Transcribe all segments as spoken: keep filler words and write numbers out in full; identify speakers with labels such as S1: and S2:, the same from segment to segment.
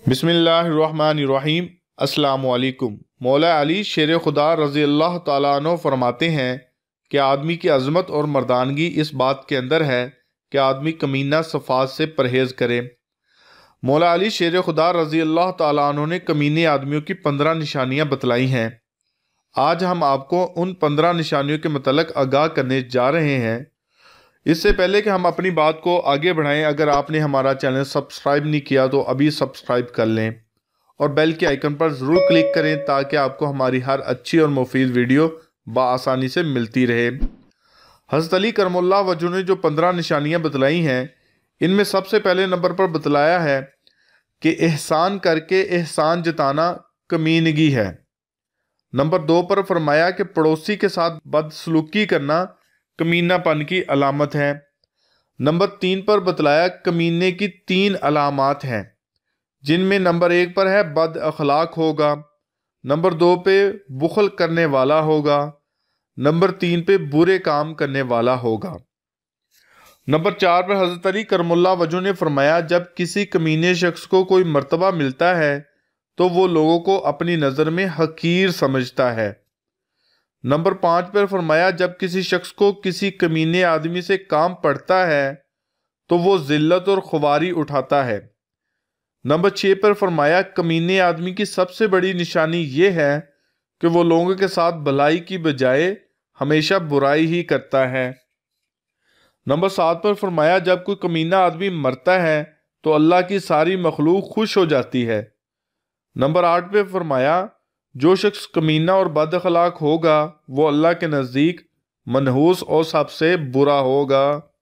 S1: बिस्मिल्लाहिर्रहमानिर्रहीम। अस्सलामु अलैकुम। मौला अली शेर खुदा रज़ी अल्लाह तआला अन्हु फरमाते हैं कि आदमी की अज़मत और मर्दानगी इस बात के अंदर है कि आदमी कमीना सफ़ात से परहेज़ करे। मौला अली शेर खुदा रज़ी अल्लाह तआला अन्हु ने कमीने आदमियों की पंद्रह निशानियाँ बतलाई हैं। आज हम आपको उन पंद्रह निशानियों के मतलब आगाह करने जा रहे हैं। इससे पहले कि हम अपनी बात को आगे बढ़ाएं, अगर आपने हमारा चैनल सब्सक्राइब नहीं किया तो अभी सब्सक्राइब कर लें और बेल के आइकन पर ज़रूर क्लिक करें ताकि आपको हमारी हर अच्छी और मुफीद वीडियो बआसानी से मिलती रहे। हज़रत अली करमुल्लाह वजह ने जो पंद्रह निशानियाँ बतलाई हैं, इनमें सबसे पहले नंबर पर बतलाया है कि एहसान करके एहसान जताना कमीनगी है। नंबर दो पर फरमाया कि पड़ोसी के साथ बदसलूकी करना कमीनापन की अलामत है। नंबर तीन पर बतलाया कमीने की तीन अलामात हैं, जिनमें नंबर एक पर है बद अखलाक होगा, नंबर दो पे बुखल करने वाला होगा, नंबर तीन पे बुरे काम करने वाला होगा। नंबर चार पर हज़रत अली करमुल्लाह वजह ने फरमाया जब किसी कमीने शख्स को कोई मर्तबा मिलता है तो वो लोगों को अपनी नज़र में हकीर समझता है। नंबर पाँच पर फरमाया जब किसी शख्स को किसी कमीने आदमी से काम पड़ता है तो वो जिल्लत और खुवारी उठाता है। नंबर छः पर फरमाया कमीने आदमी की सबसे बड़ी निशानी ये है कि वो लोगों के साथ भलाई की बजाय हमेशा बुराई ही करता है। नंबर सात पर फरमाया जब कोई कमीना आदमी मरता है तो अल्लाह की सारी मखलूक खुश हो जाती है। नंबर आठ पे फरमाया जो शख्स कमीना और बदअखलाक होगा वो अल्लाह के नज़दीक मनहूस और सबसे बुरा होगा।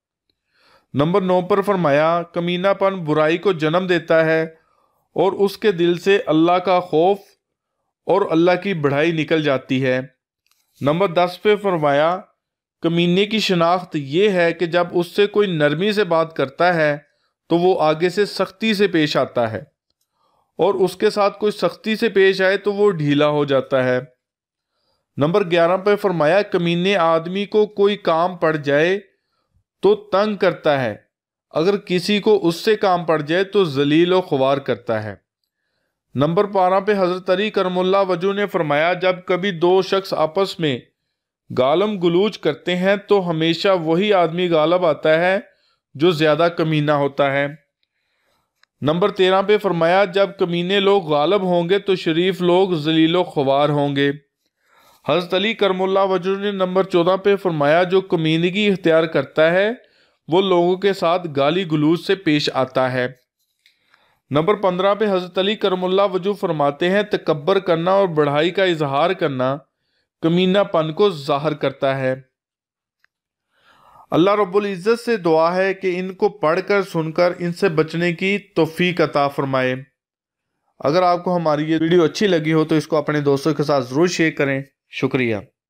S1: नंबर नौ पर फरमाया कमीनापन बुराई को जन्म देता है और उसके दिल से अल्लाह का खौफ और अल्लाह की बढ़ाई निकल जाती है। नंबर दस पे फरमाया कमीने की शनाख्त ये है कि जब उससे कोई नरमी से बात करता है तो वो आगे से सख्ती से पेश आता है और उसके साथ कोई सख्ती से पेश आए तो वो ढीला हो जाता है। नंबर ग्यारह पर फरमाया कमीने आदमी को कोई काम पड़ जाए तो तंग करता है, अगर किसी को उससे काम पड़ जाए तो जलील और खुवार करता है। नंबर बारह पे हज़रत अली करमुल्लाह वजह ने फरमाया जब कभी दो शख्स आपस में गालम गलूज करते हैं तो हमेशा वही आदमी गालब आता है जो ज़्यादा कमीना होता है। नंबर तेरह पे फरमाया जब कमीने लोग गालब होंगे तो शरीफ लोग जलीलो ख्वार होंगे। हज़रत अली करमुल्लाह वजह ने नंबर चौदह पे फरमाया जो कमीनगी इख्तियार करता है वो लोगों के साथ गाली गलूज से पेश आता है। नंबर पंद्रह पे हज़रत अली करमुल्लाह वजह फरमाते हैं तकब्बर करना और बढ़ाई का इजहार करना कमीनापन को जाहिर करता है। अल्लाह रब्बुल इज़्ज़त से दुआ है कि इनको पढ़कर सुनकर इनसे बचने की तौफीक अता फरमाए। अगर आपको हमारी ये वीडियो अच्छी लगी हो तो इसको अपने दोस्तों के साथ ज़रूर शेयर करें। शुक्रिया।